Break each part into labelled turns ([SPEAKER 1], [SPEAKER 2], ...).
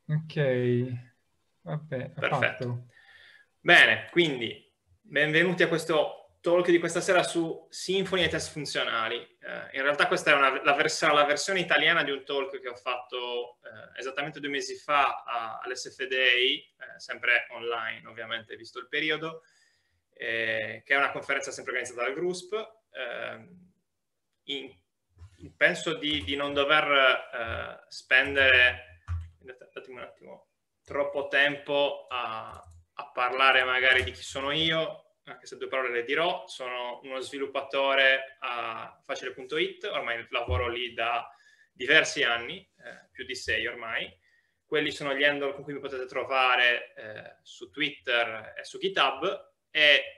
[SPEAKER 1] Ok, vabbè,
[SPEAKER 2] Perfetto.
[SPEAKER 1] fatto.
[SPEAKER 2] Bene, quindi benvenuti a questo talk di questa sera su Symfony e test funzionali. In realtà questa è la versione italiana di un talk che ho fatto esattamente 2 mesi fa all'SFDA, sempre online ovviamente, visto il periodo, che è una conferenza sempre organizzata dal GRUSP. Penso di non dover spendere, datemi un attimo, troppo tempo a parlare magari di chi sono io, anche se 2 parole le dirò. Sono uno sviluppatore a Facile.it, ormai lavoro lì da diversi anni, più di 6 ormai. Quelli sono gli handle con cui mi potete trovare su Twitter e su GitHub, e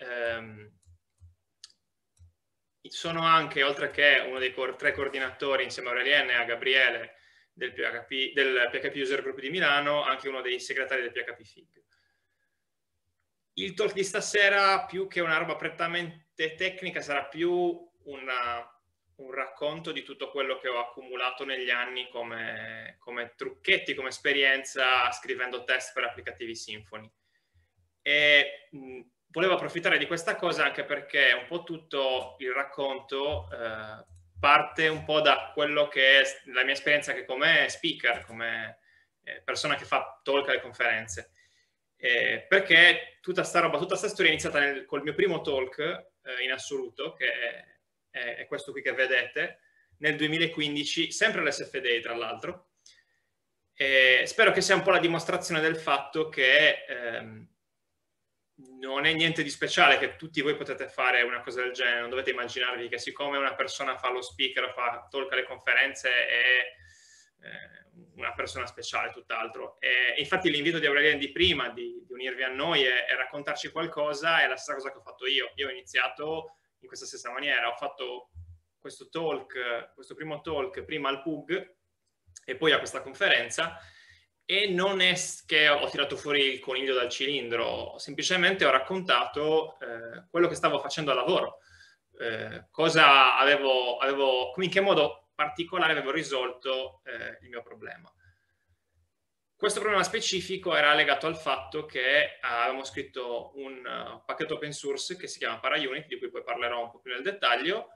[SPEAKER 2] sono anche, oltre che uno dei 3 coordinatori insieme a Aurelienne e a Gabriele del PHP User Group di Milano, anche uno dei segretari del PHP Fig. Il talk di stasera, più che una roba prettamente tecnica, sarà più un racconto di tutto quello che ho accumulato negli anni come trucchetti, come esperienza scrivendo test per applicativi Symfony. E volevo approfittare di questa cosa anche perché un po' tutto il racconto parte un po' da quello che è la mia esperienza anche come speaker, come persona che fa talk alle conferenze. Perché tutta sta roba, tutta sta storia è iniziata col mio primo talk in assoluto, che è questo qui che vedete, nel 2015, sempre all'SFDA tra l'altro. Spero che sia un po' la dimostrazione del fatto che non è niente di speciale, che tutti voi potete fare una cosa del genere. Non dovete immaginarvi che siccome una persona fa lo speaker, fa talk alle conferenze, è una persona speciale, tutt'altro. Infatti l'invito di Aurelian di prima, di unirvi a noi e raccontarci qualcosa, è la stessa cosa che ho fatto io. Io ho iniziato in questa stessa maniera, ho fatto questo talk, questo primo talk prima al PUG e poi a questa conferenza, e non è che ho tirato fuori il coniglio dal cilindro, semplicemente ho raccontato quello che stavo facendo al lavoro, cosa come in che modo particolare avevo risolto il mio problema. Questo problema specifico era legato al fatto che avevamo scritto un pacchetto open source che si chiama ParaUnit, di cui poi parlerò un po' più nel dettaglio,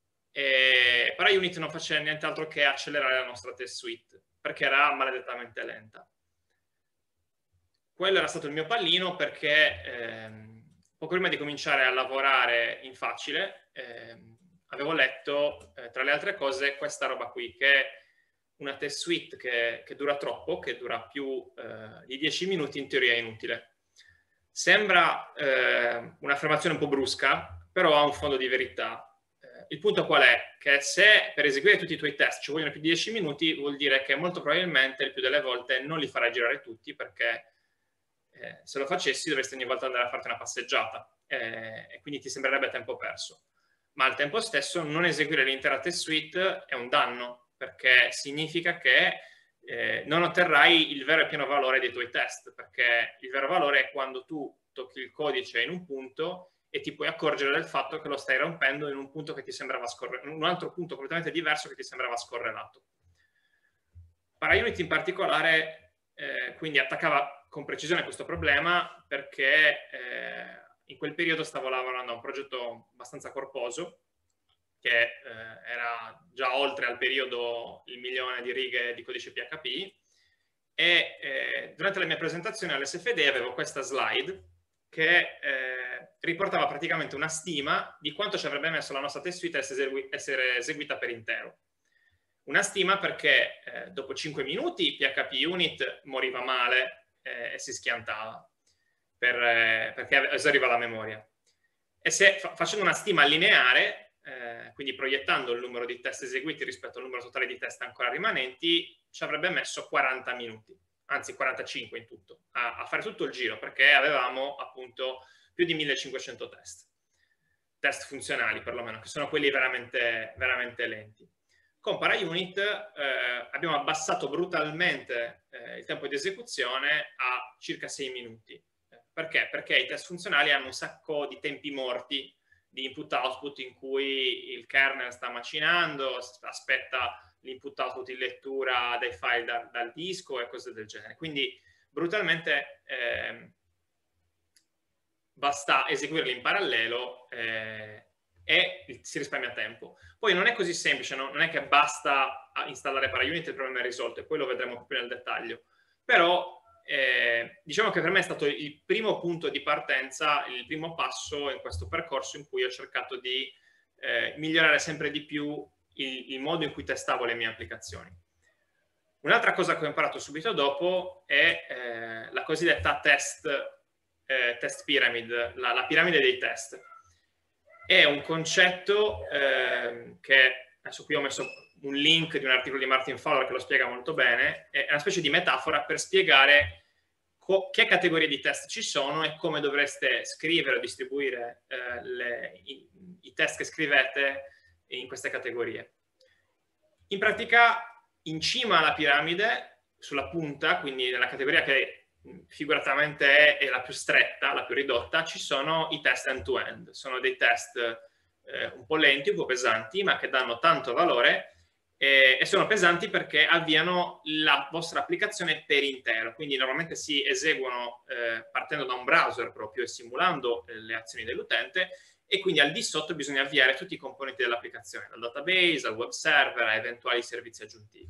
[SPEAKER 2] e ParaUnit non faceva nient'altro che accelerare la nostra test suite, perché era maledettamente lenta. Quello era stato il mio pallino perché poco prima di cominciare a lavorare in Facile avevo letto, tra le altre cose, questa roba qui, che è una test suite che dura troppo, che dura più di 10 minuti, in teoria è inutile. Sembra un'affermazione un po' brusca, però ha un fondo di verità. Il punto qual è? Che se per eseguire tutti i tuoi test ci vogliono più di 10 minuti, vuol dire che molto probabilmente il più delle volte non li farai girare tutti, perché se lo facessi dovresti ogni volta andare a farti una passeggiata e quindi ti sembrerebbe tempo perso. Ma al tempo stesso non eseguire l'intera test suite è un danno, perché significa che non otterrai il vero e pieno valore dei tuoi test, perché il vero valore è quando tu tocchi il codice in un punto e ti puoi accorgere del fatto che lo stai rompendo in un punto che ti sembrava in un altro punto completamente diverso che ti sembrava scorrelato. ParaUnit in particolare quindi attaccava con precisione questo problema, perché in quel periodo stavo lavorando a un progetto abbastanza corposo che era già oltre al periodo il 1.000.000 di righe di codice PHP, e durante la mia presentazione all'SFD avevo questa slide che riportava praticamente una stima di quanto ci avrebbe messo la nostra test suite a essere eseguita per intero. Una stima perché dopo 5 minuti PHP Unit moriva male e si schiantava perché esauriva la memoria. E se facendo una stima lineare, quindi proiettando il numero di test eseguiti rispetto al numero totale di test ancora rimanenti, ci avrebbe messo 40 minuti, anzi 45 in tutto, a fare tutto il giro, perché avevamo appunto più di 1500 test funzionali perlomeno, che sono quelli veramente, veramente lenti. Con ParaUnit abbiamo abbassato brutalmente il tempo di esecuzione a circa 6 minuti. Perché? Perché i test funzionali hanno un sacco di tempi morti di input-output in cui il kernel sta macinando, aspetta l'input output in lettura dei file dal disco e cose del genere. Quindi brutalmente basta eseguirli in parallelo e si risparmia tempo. Poi non è così semplice, no? Non è che basta installare ParaUnit e il problema è risolto, e poi lo vedremo più nel dettaglio. Però diciamo che per me è stato il primo punto di partenza, il primo passo in questo percorso in cui ho cercato di migliorare sempre di più il modo in cui testavo le mie applicazioni. Un'altra cosa che ho imparato subito dopo è la cosiddetta test pyramid, la piramide dei test. È un concetto che, adesso qui ho messo un link di un articolo di Martin Fowler che lo spiega molto bene, è una specie di metafora per spiegare che categorie di test ci sono e come dovreste scrivere o distribuire i test che scrivete in queste categorie. In pratica, in cima alla piramide, sulla punta, quindi nella categoria che figuratamente è la più stretta, la più ridotta, ci sono i test end-to-end. Sono dei test un po' lenti, un po' pesanti, ma che danno tanto valore e sono pesanti perché avviano la vostra applicazione per intero. Quindi normalmente si eseguono partendo da un browser proprio e simulando le azioni dell'utente, e quindi al di sotto bisogna avviare tutti i componenti dell'applicazione, dal database al web server a eventuali servizi aggiuntivi.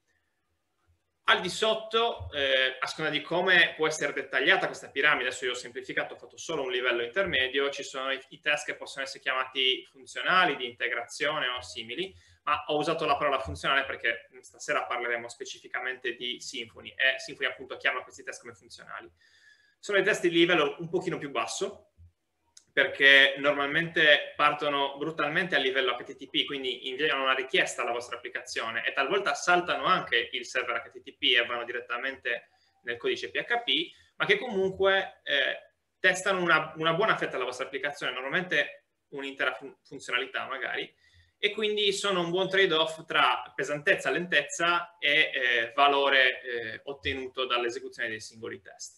[SPEAKER 2] Al di sotto, a seconda di come può essere dettagliata questa piramide, adesso io ho semplificato, ho fatto solo un livello intermedio, ci sono i test che possono essere chiamati funzionali, di integrazione o simili, ma ho usato la parola funzionale perché stasera parleremo specificamente di Symfony, e Symfony appunto chiama questi test come funzionali. Sono i test di livello un pochino più basso, perché normalmente partono brutalmente a livello HTTP, quindi inviano una richiesta alla vostra applicazione e talvolta saltano anche il server HTTP e vanno direttamente nel codice PHP, ma che comunque testano una buona fetta della vostra applicazione, normalmente un'intera funzionalità magari, e quindi sono un buon trade-off tra pesantezza, lentezza e valore ottenuto dall'esecuzione dei singoli test.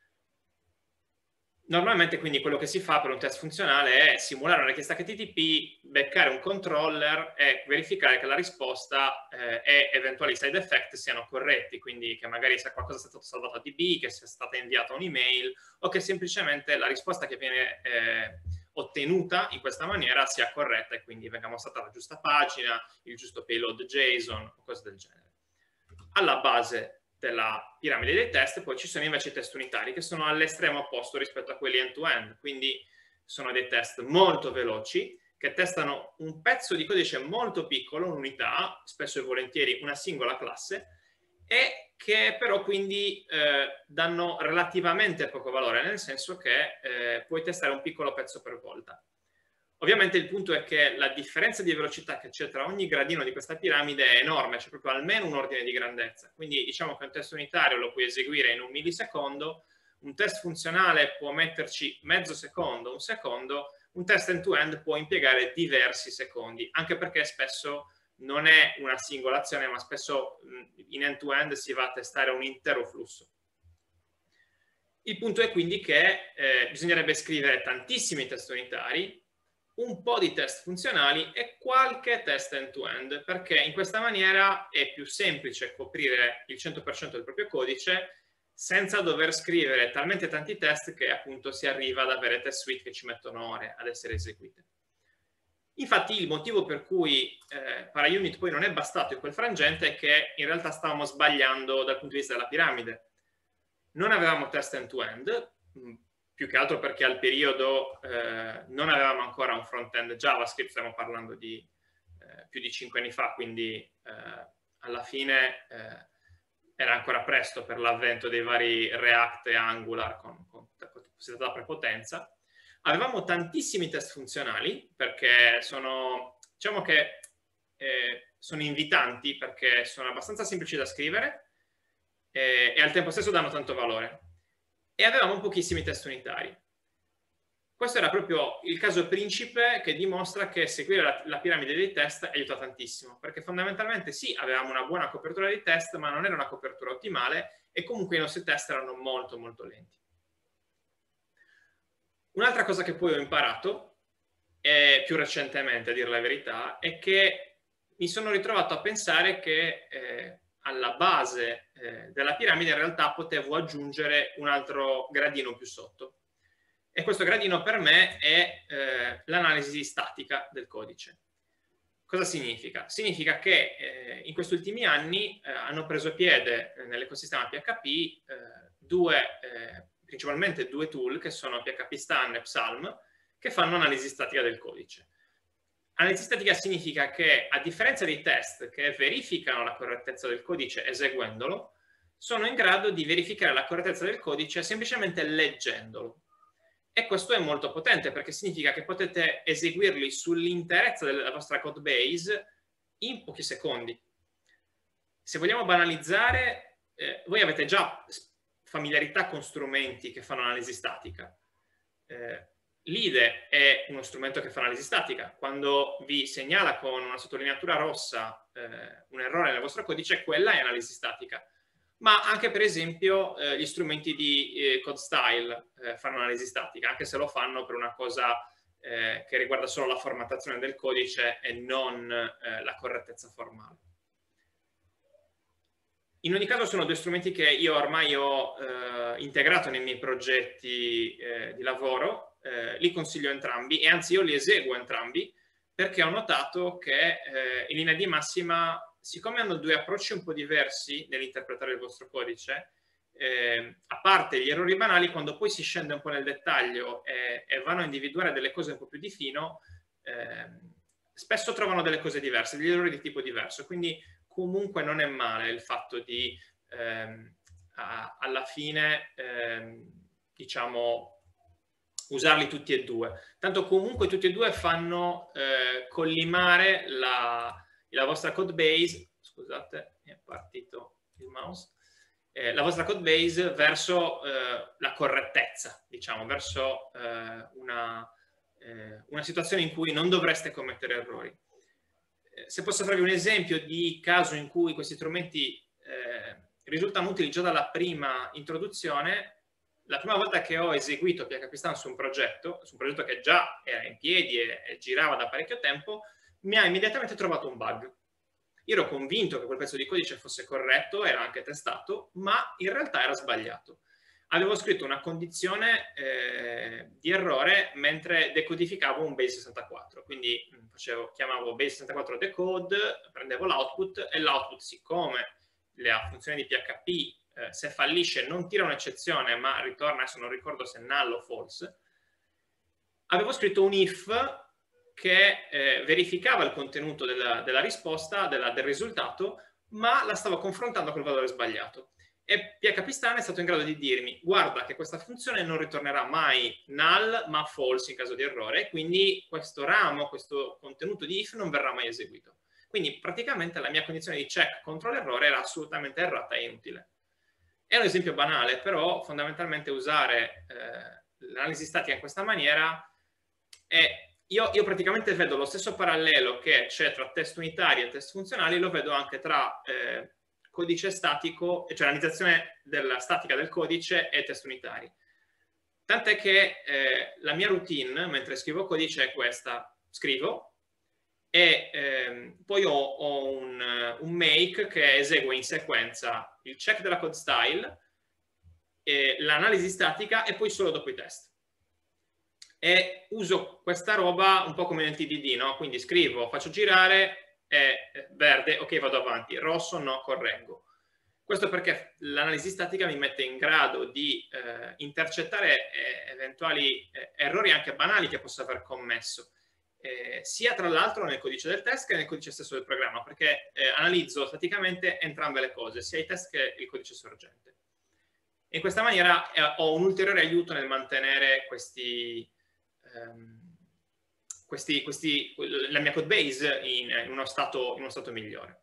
[SPEAKER 2] Normalmente quindi quello che si fa per un test funzionale è simulare una richiesta HTTP, beccare un controller e verificare che la risposta e eventuali side effect siano corretti, quindi che magari se qualcosa sia stato salvato a DB, che sia stata inviata un'email o che semplicemente la risposta che viene ottenuta in questa maniera sia corretta e quindi venga mostrata la giusta pagina, il giusto payload JSON o cose del genere. Alla base della piramide dei test poi ci sono invece i test unitari che sono all'estremo opposto rispetto a quelli end-to-end, quindi sono dei test molto veloci che testano un pezzo di codice molto piccolo, un'unità, spesso e volentieri una singola classe, e che però quindi danno relativamente poco valore, nel senso che puoi testare un piccolo pezzo per volta. Ovviamente il punto è che la differenza di velocità che c'è tra ogni gradino di questa piramide è enorme, c'è proprio almeno un ordine di grandezza. Quindi diciamo che un test unitario lo puoi eseguire in un millisecondo, un test funzionale può metterci mezzo secondo, un secondo, un test end-to-end può impiegare diversi secondi, anche perché spesso non è una singola azione, ma spesso in end-to-end si va a testare un intero flusso. Il punto è quindi che bisognerebbe scrivere tantissimi test unitari, un po' di test funzionali e qualche test end-to-end, perché in questa maniera è più semplice coprire il 100% del proprio codice senza dover scrivere talmente tanti test che appunto si arriva ad avere test suite che ci mettono ore ad essere eseguite. Infatti il motivo per cui ParaUnit poi non è bastato in quel frangente è che in realtà stavamo sbagliando dal punto di vista della piramide. Non avevamo test end-to-end, più che altro perché al periodo non avevamo ancora un front-end JavaScript, stiamo parlando di più di 5 anni fa, quindi alla fine era ancora presto per l'avvento dei vari React e Angular con possibilità da prepotenza. Avevamo tantissimi test funzionali perché sono, diciamo che sono invitanti perché sono abbastanza semplici da scrivere e al tempo stesso danno tanto valore. E avevamo pochissimi test unitari. Questo era proprio il caso principe che dimostra che seguire la piramide dei test aiuta tantissimo, perché fondamentalmente sì, avevamo una buona copertura di test, ma non era una copertura ottimale e comunque i nostri test erano molto molto lenti. Un'altra cosa che poi ho imparato, più recentemente a dire la verità, è che mi sono ritrovato a pensare che alla base della piramide in realtà potevo aggiungere un altro gradino più sotto. E questo gradino per me è l'analisi statica del codice. Cosa significa? Significa che in questi ultimi anni hanno preso piede nell'ecosistema PHP principalmente due tool, che sono PHPStan e Psalm, che fanno analisi statica del codice. Analisi statica significa che, a differenza dei test che verificano la correttezza del codice eseguendolo, sono in grado di verificare la correttezza del codice semplicemente leggendolo. E questo è molto potente, perché significa che potete eseguirli sull'interezza della vostra code base in pochi secondi. Se vogliamo banalizzare, voi avete già familiarità con strumenti che fanno analisi statica. L'IDE è uno strumento che fa analisi statica. Quando vi segnala con una sottolineatura rossa un errore nel vostro codice, quella è analisi statica. Ma anche, per esempio, gli strumenti di CodeStyle fanno analisi statica, anche se lo fanno per una cosa che riguarda solo la formattazione del codice e non la correttezza formale. In ogni caso sono due strumenti che io ormai ho integrato nei miei progetti di lavoro, li consiglio entrambi, e anzi io li eseguo entrambi, perché ho notato che in linea di massima, siccome hanno due approcci un po' diversi nell'interpretare il vostro codice, a parte gli errori banali, quando poi si scende un po' nel dettaglio e vanno a individuare delle cose un po' più di fino, spesso trovano delle cose diverse, degli errori di tipo diverso. Quindi comunque non è male il fatto di, alla fine, diciamo, usarli tutti e due. Tanto comunque tutti e due fanno collimare la vostra code base, scusate, mi è partito il mouse, la vostra code base verso la correttezza, diciamo, verso una situazione in cui non dovreste commettere errori. Se posso farvi un esempio di caso in cui questi strumenti risultano utili già dalla prima introduzione, la prima volta che ho eseguito PHPStan su un progetto che già era in piedi e girava da parecchio tempo, mi ha immediatamente trovato un bug. Io ero convinto che quel pezzo di codice fosse corretto, era anche testato, ma in realtà era sbagliato. Avevo scritto una condizione di errore mentre decodificavo un base 64, quindi chiamavo base 64 decode, prendevo l'output e l'output, siccome la funzione di PHP se fallisce non tira un'eccezione ma ritorna, adesso non ricordo se null o false, avevo scritto un if che verificava il contenuto della risposta, del risultato, ma la stavo confrontando col valore sbagliato. E PHPStan è stato in grado di dirmi: guarda che questa funzione non ritornerà mai null ma false in caso di errore, quindi questo ramo, questo contenuto di if non verrà mai eseguito. Quindi praticamente la mia condizione di check contro l'errore era assolutamente errata e inutile. È un esempio banale, però fondamentalmente usare l'analisi statica in questa maniera io praticamente vedo lo stesso parallelo che c'è tra test unitari e test funzionali, lo vedo anche tra codice statico, cioè analizzazione della statica del codice e test unitari. Tant'è che la mia routine mentre scrivo codice è questa: scrivo e poi ho un make che esegue in sequenza il check della code style, l'analisi statica e poi solo dopo i test. E uso questa roba un po' come nel TDD, no? Quindi scrivo, faccio girare, verde, ok, vado avanti, rosso, no, correggo. Questo perché l'analisi statica mi mette in grado di intercettare eventuali errori anche banali che posso aver commesso, sia tra l'altro nel codice del test che nel codice stesso del programma, perché analizzo staticamente entrambe le cose, sia i test che il codice sorgente. In questa maniera ho un ulteriore aiuto nel mantenere la mia code base in uno stato migliore.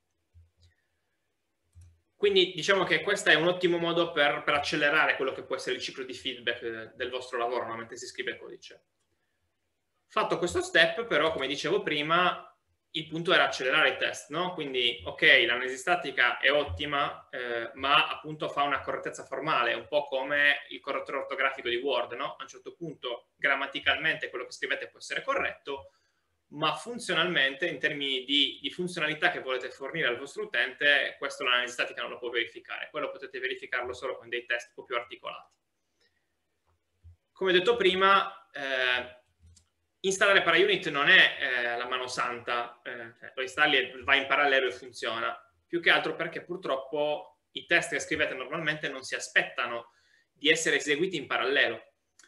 [SPEAKER 2] Quindi diciamo che questo è un ottimo modo per accelerare quello che può essere il ciclo di feedback del vostro lavoro, no? Mentre si scrive codice. Fatto questo step, però, come dicevo prima, il punto era accelerare i test, no? Quindi, ok, l'analisi statica è ottima, ma appunto fa una correttezza formale, un po' come il correttore ortografico di Word, no? A un certo punto, grammaticalmente, quello che scrivete può essere corretto, ma funzionalmente, in termini di funzionalità che volete fornire al vostro utente, questo l'analisi statica non lo può verificare. Quello potete verificarlo solo con dei test un po' più articolati. Come detto prima, installare ParaUnit non è la mano santa, lo installi e va in parallelo e funziona, più che altro perché purtroppo i test che scrivete normalmente non si aspettano di essere eseguiti in parallelo.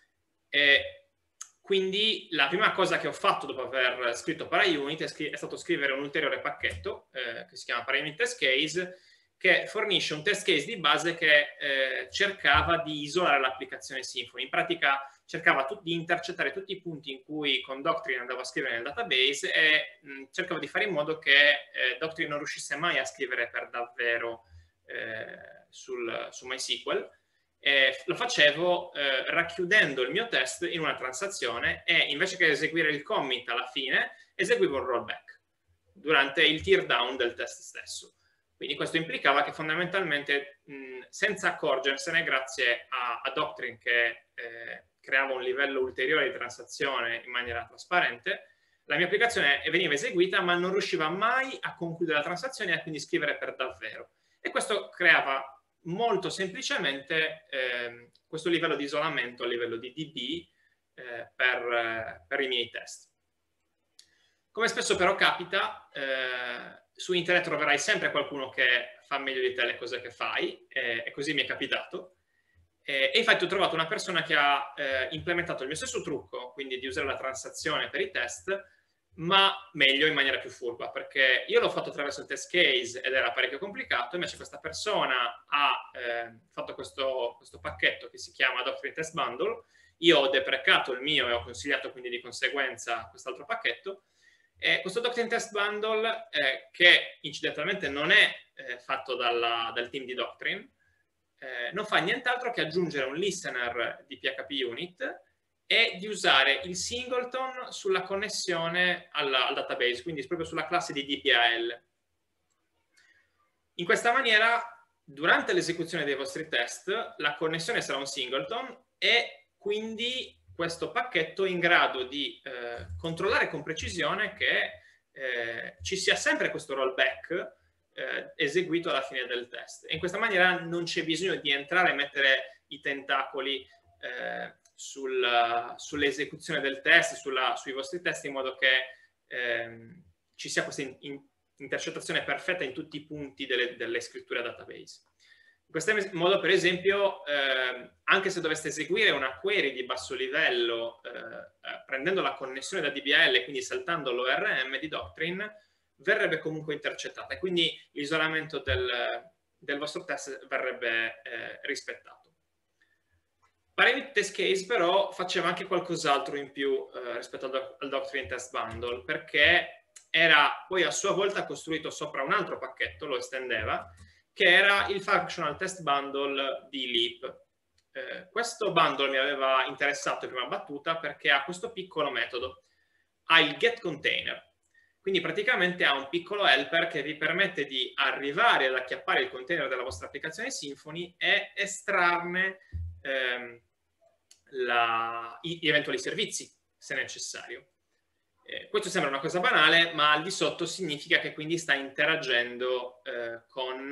[SPEAKER 2] Quindi la prima cosa che ho fatto dopo aver scritto ParaUnit è stato scrivere un ulteriore pacchetto che si chiama ParaUnit Test Case, che fornisce un test case di base che cercava di isolare l'applicazione Symfony. In pratica cercava di intercettare tutti i punti in cui con Doctrine andava a scrivere nel database e cercava di fare in modo che Doctrine non riuscisse mai a scrivere per davvero su MySQL. Lo facevo racchiudendo il mio test in una transazione e invece che eseguire il commit alla fine eseguivo un rollback durante il tear down del test stesso. Quindi questo implicava che fondamentalmente senza accorgersene, grazie a Doctrine che creava un livello ulteriore di transazione in maniera trasparente, la mia applicazione veniva eseguita ma non riusciva mai a concludere la transazione e quindi scrivere per davvero. E questo creava molto semplicemente questo livello di isolamento a livello di DB per i miei test. Come spesso però capita, su internet troverai sempre qualcuno che fa meglio di te le cose che fai, e così mi è capitato. E infatti ho trovato una persona che ha implementato il mio stesso trucco, quindi di usare la transazione per i test, ma meglio, in maniera più furba, perché io l'ho fatto attraverso il test case ed era parecchio complicato, invece questa persona ha fatto questo pacchetto che si chiama Doctrine Test Bundle. Io ho deprecato il mio e ho consigliato quindi di conseguenza quest'altro pacchetto. Questo Doctrine Test Bundle, che incidentalmente non è fatto dal team di Doctrine, non fa nient'altro che aggiungere un listener di PHP Unit e di usare il singleton sulla connessione al database, quindi proprio sulla classe di DPAL. In questa maniera, durante l'esecuzione dei vostri test, la connessione sarà un singleton e quindi questo pacchetto è in grado di controllare con precisione che ci sia sempre questo rollback eseguito alla fine del test. E in questa maniera non c'è bisogno di entrare e mettere i tentacoli sull'esecuzione del test, sui vostri test, in modo che ci sia questa intercettazione perfetta in tutti i punti delle scritture a database. In questo modo, per esempio, anche se doveste eseguire una query di basso livello prendendo la connessione da DBL e quindi saltando l'ORM di Doctrine, verrebbe comunque intercettata e quindi l'isolamento del vostro test verrebbe rispettato. ParaUnit Test Case però faceva anche qualcos'altro in più rispetto al Doctrine Test Bundle, perché era poi a sua volta costruito sopra un altro pacchetto, lo estendeva, che era il Functional Test Bundle di Leap. Questo bundle mi aveva interessato in prima battuta perché ha questo piccolo metodo, ha il getContainer. Quindi praticamente ha un piccolo helper che vi permette di arrivare ad acchiappare il container della vostra applicazione Symfony e estrarne gli eventuali servizi, se necessario. Questo sembra una cosa banale, ma al di sotto significa che quindi sta interagendo con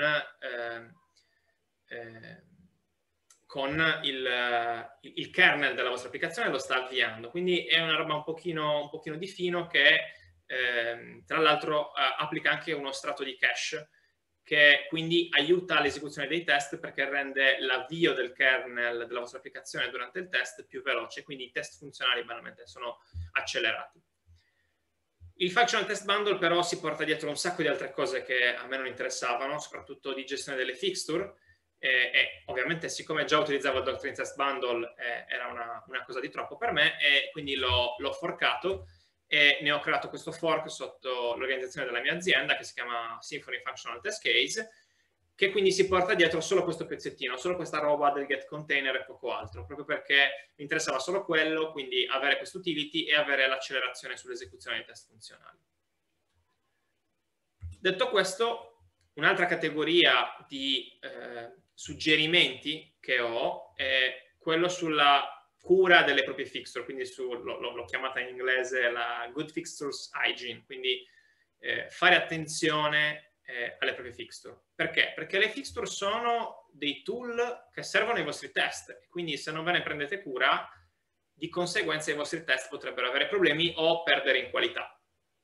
[SPEAKER 2] il kernel della vostra applicazione, lo sta avviando. Quindi è una roba un pochino di fino che tra l'altro applica anche uno strato di cache che quindi aiuta l'esecuzione dei test perché rende l'avvio del kernel della vostra applicazione durante il test più veloce, quindi i test funzionali banalmente sono accelerati. Il Functional Test Bundle però si porta dietro un sacco di altre cose che a me non interessavano, soprattutto di gestione delle fixture, e ovviamente siccome già utilizzavo il Doctrine Test Bundle era una cosa di troppo per me e quindi l'ho forcato e ne ho creato questo fork sotto l'organizzazione della mia azienda che si chiama Symfony Functional Test Case, che quindi si porta dietro solo questo pezzettino, solo questa roba del getContainer e poco altro, proprio perché mi interessava solo quello, quindi avere questo utility e avere l'accelerazione sull'esecuzione dei test funzionali. Detto questo, un'altra categoria di suggerimenti che ho è quello sulla cura delle proprie fixture, quindi l'ho chiamata in inglese la good fixtures hygiene, quindi fare attenzione alle proprie fixture. Perché? Perché le fixture sono dei tool che servono ai vostri test, quindi se non ve ne prendete cura, di conseguenza i vostri test potrebbero avere problemi o perdere in qualità.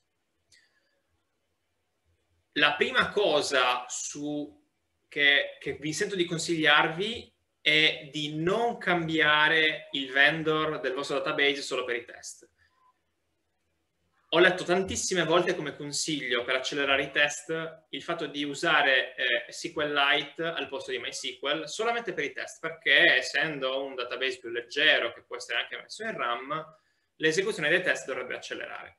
[SPEAKER 2] La prima cosa che vi sento di consigliarvi è di non cambiare il vendor del vostro database solo per i test. Ho letto tantissime volte come consiglio per accelerare i test il fatto di usare SQLite al posto di MySQL solamente per i test, perché essendo un database più leggero, che può essere anche messo in RAM, l'esecuzione dei test dovrebbe accelerare.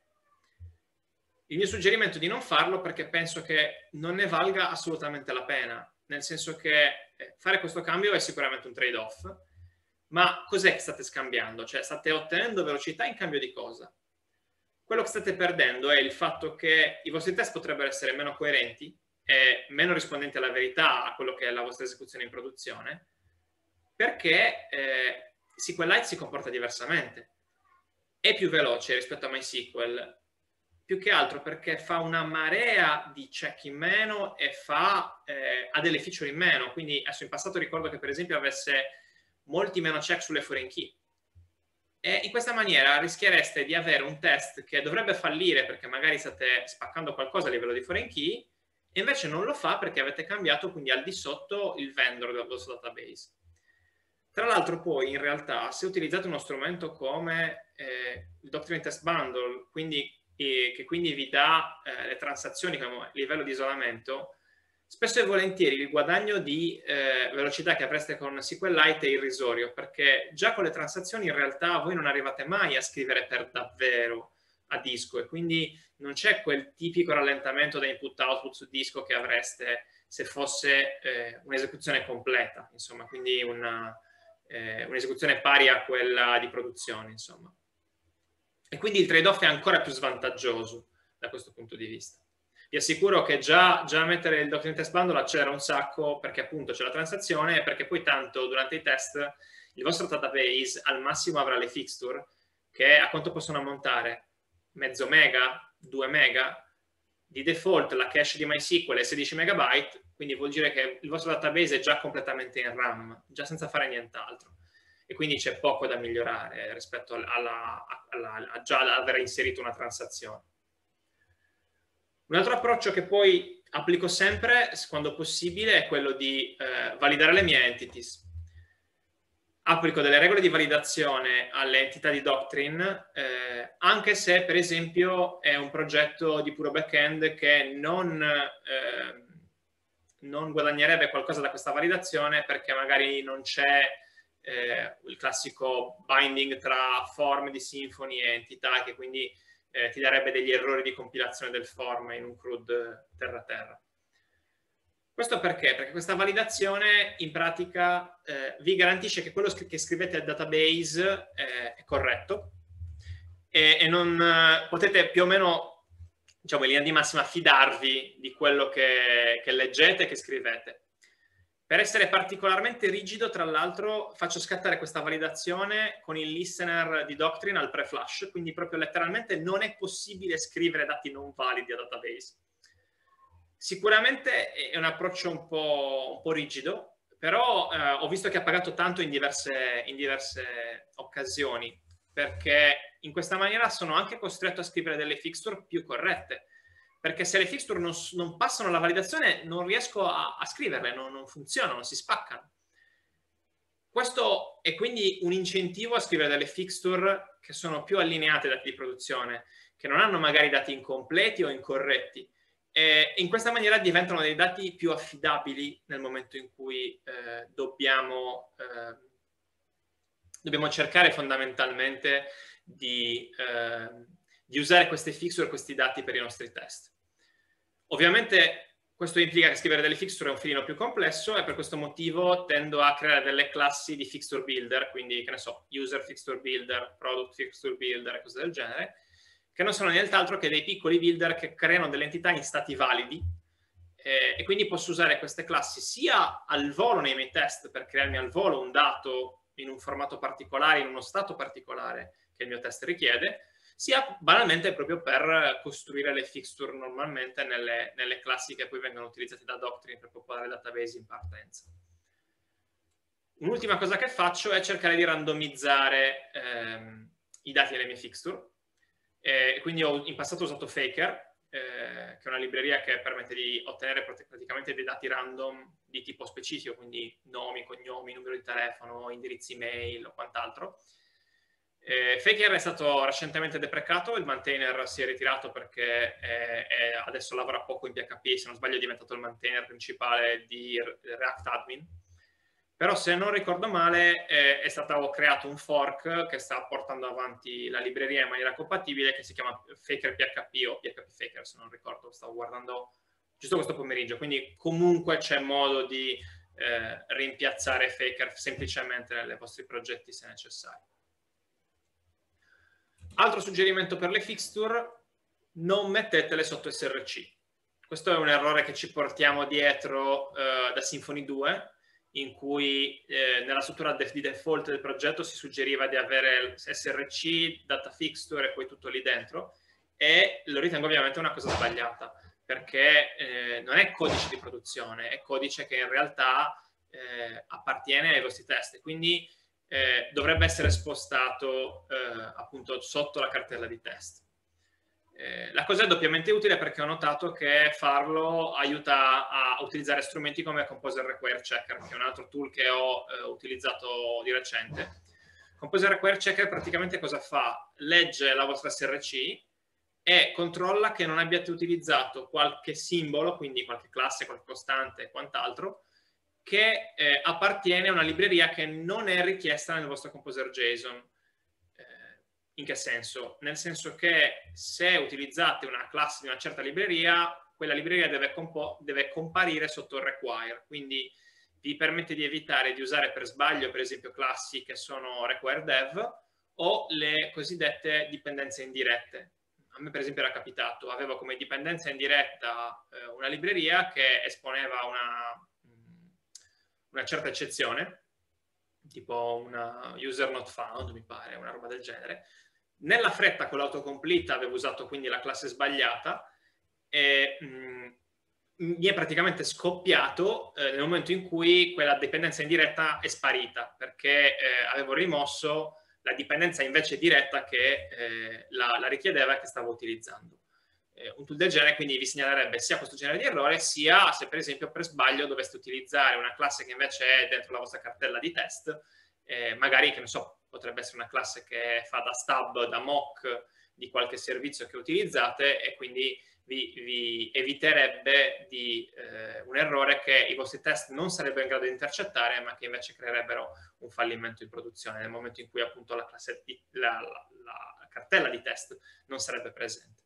[SPEAKER 2] Il mio suggerimento è di non farlo perché penso che non ne valga assolutamente la pena, nel senso che fare questo cambio è sicuramente un trade-off, ma cos'è che state scambiando? Cioè state ottenendo velocità in cambio di cosa? Quello che state perdendo è il fatto che i vostri test potrebbero essere meno coerenti e meno rispondenti alla verità, a quello che è la vostra esecuzione in produzione, perché SQLite si comporta diversamente. È più veloce rispetto a MySQL, più che altro perché fa una marea di check in meno e ha delle feature in meno. Quindi adesso in passato ricordo che per esempio avesse molti meno check sulle foreign key. E in questa maniera rischiereste di avere un test che dovrebbe fallire perché magari state spaccando qualcosa a livello di foreign key e invece non lo fa perché avete cambiato quindi al di sotto il vendor del vostro database. Tra l'altro poi in realtà se utilizzate uno strumento come il Doctrine Test Bundle, che quindi vi dà le transazioni come livello di isolamento, spesso e volentieri il guadagno di velocità che avreste con SQLite è irrisorio, perché già con le transazioni in realtà voi non arrivate mai a scrivere per davvero a disco e quindi non c'è quel tipico rallentamento da input-output su disco che avreste se fosse un'esecuzione completa, insomma, quindi un'esecuzione pari a quella di produzione, insomma. E quindi il trade-off è ancora più svantaggioso da questo punto di vista. Vi assicuro che già mettere il Doctrine Test Bundle accelera un sacco perché appunto c'è la transazione e perché poi tanto durante i test il vostro database al massimo avrà le fixture che a quanto possono ammontare? Mezzo mega? 2 mega? Di default la cache di MySQL è 16 megabyte, quindi vuol dire che il vostro database è già completamente in RAM, già senza fare nient'altro. E quindi c'è poco da migliorare rispetto a già aver inserito una transazione. Un altro approccio che poi applico sempre, quando possibile, è quello di validare le mie entities. Applico delle regole di validazione alle entità di Doctrine, anche se, per esempio, è un progetto di puro back-end che non guadagnerebbe qualcosa da questa validazione perché magari non c'è il classico binding tra form di Symfony e entità che quindi ti darebbe degli errori di compilazione del form in un CRUD terra-terra. Questo perché? Perché questa validazione in pratica vi garantisce che quello che scrivete al database è corretto e non potete più o meno, diciamo in linea di massima, fidarvi di quello che leggete e che scrivete. Per essere particolarmente rigido, tra l'altro, faccio scattare questa validazione con il listener di Doctrine al pre-flush, quindi proprio letteralmente non è possibile scrivere dati non validi a database. Sicuramente è un approccio un po' rigido, però ho visto che ha pagato tanto in diverse occasioni, perché in questa maniera sono anche costretto a scrivere delle fixture più corrette. Perché se le fixture non passano la validazione non riesco a scriverle, non funzionano, si spaccano. Questo è quindi un incentivo a scrivere delle fixture che sono più allineate ai dati di produzione, che non hanno magari dati incompleti o incorretti. E in questa maniera diventano dei dati più affidabili nel momento in cui dobbiamo cercare fondamentalmente di usare queste fixture, questi dati per i nostri test. Ovviamente questo implica che scrivere delle fixture è un filino più complesso e per questo motivo tendo a creare delle classi di fixture builder, quindi che ne so, user fixture builder, product fixture builder e cose del genere, che non sono nient'altro che dei piccoli builder che creano delle entità in stati validi e quindi posso usare queste classi sia al volo nei miei test per crearmi al volo un dato in un formato particolare, in uno stato particolare che il mio test richiede, sia banalmente proprio per costruire le fixture normalmente nelle classi che poi vengono utilizzate da Doctrine per popolare database in partenza. Un'ultima cosa che faccio è cercare di randomizzare i dati delle mie fixture. Quindi in passato ho usato Faker, che è una libreria che permette di ottenere praticamente dei dati random di tipo specifico, quindi nomi, cognomi, numero di telefono, indirizzi mail o quant'altro. Faker è stato recentemente deprecato, il maintainer si è ritirato perché adesso lavora poco in PHP, se non sbaglio è diventato il maintainer principale di React Admin. Però se non ricordo male è stato creato un fork che sta portando avanti la libreria in maniera compatibile, che si chiama Faker PHP o PHP Faker, se non ricordo, stavo guardando giusto questo pomeriggio, quindi comunque c'è modo di rimpiazzare Faker semplicemente nei vostri progetti se necessario. Altro suggerimento per le fixture: non mettetele sotto SRC. Questo è un errore che ci portiamo dietro da Symfony 2, in cui nella struttura di default del progetto si suggeriva di avere SRC, data fixture e poi tutto lì dentro, e lo ritengo ovviamente una cosa sbagliata, perché non è codice di produzione, è codice che in realtà appartiene ai vostri test, quindi dovrebbe essere spostato appunto sotto la cartella di test. La cosa è doppiamente utile perché ho notato che farlo aiuta a utilizzare strumenti come Composer Require Checker, che è un altro tool che ho utilizzato di recente. Composer Require Checker praticamente cosa fa? Legge la vostra SRC e controlla che non abbiate utilizzato qualche simbolo, quindi qualche classe, qualche costante e quant'altro, che appartiene a una libreria che non è richiesta nel vostro Composer JSON. In che senso? Nel senso che se utilizzate una classe di una certa libreria, quella libreria deve comparire sotto il require, quindi vi permette di evitare di usare per sbaglio, per esempio, classi che sono require dev o le cosiddette dipendenze indirette. A me per esempio era capitato, avevo come dipendenza indiretta una libreria che esponeva una certa eccezione, tipo una user not found, mi pare, una roba del genere. Nella fretta con l'autocomplete avevo usato quindi la classe sbagliata e mi è praticamente scoppiato nel momento in cui quella dipendenza indiretta è sparita, perché avevo rimosso la dipendenza invece diretta che la richiedeva e che stavo utilizzando. Un tool del genere quindi vi segnalerebbe sia questo genere di errore, sia se per esempio per sbaglio doveste utilizzare una classe che invece è dentro la vostra cartella di test, magari, che ne so, potrebbe essere una classe che fa da stub, da mock di qualche servizio che utilizzate, e quindi vi eviterebbe un errore che i vostri test non sarebbero in grado di intercettare, ma che invece creerebbero un fallimento in produzione nel momento in cui appunto la cartella di test non sarebbe presente.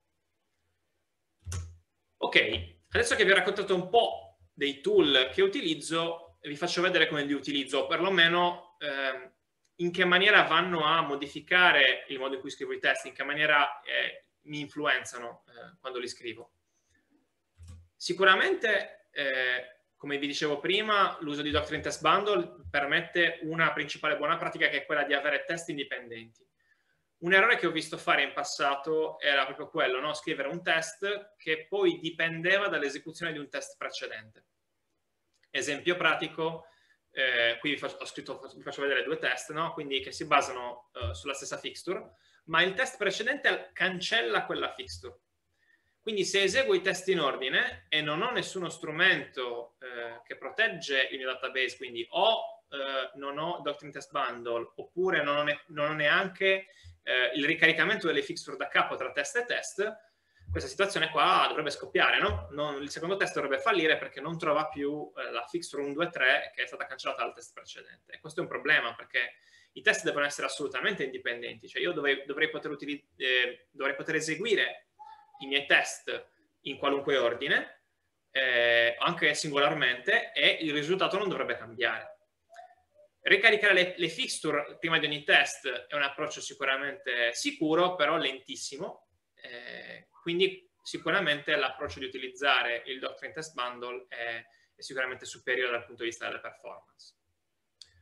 [SPEAKER 2] Ok, adesso che vi ho raccontato un po' dei tool che utilizzo, vi faccio vedere come li utilizzo, o perlomeno in che maniera vanno a modificare il modo in cui scrivo i test, in che maniera mi influenzano quando li scrivo. Sicuramente, come vi dicevo prima, l'uso di Doctrine Test Bundle permette una principale buona pratica, che è quella di avere test indipendenti. Un errore che ho visto fare in passato era proprio quello, no? Scrivere un test che poi dipendeva dall'esecuzione di un test precedente. Esempio pratico, qui vi faccio vedere due test, no? Quindi che si basano sulla stessa fixture, ma il test precedente cancella quella fixture. Quindi se eseguo i test in ordine e non ho nessuno strumento che protegge il mio database, quindi o non ho Doctrine Test Bundle, oppure non ho neanche il ricaricamento delle fixture da capo tra test e test, questa situazione qua dovrebbe scoppiare, no? Il secondo test dovrebbe fallire perché non trova più la fixture 1, 2, 3 che è stata cancellata dal test precedente. E questo è un problema, perché i test devono essere assolutamente indipendenti, cioè io dovrei poter eseguire i miei test in qualunque ordine, anche singolarmente, e il risultato non dovrebbe cambiare. Ricaricare le fixture prima di ogni test è un approccio sicuramente sicuro, però lentissimo, quindi sicuramente l'approccio di utilizzare il Doctrine Test Bundle è sicuramente superiore dal punto di vista delle performance.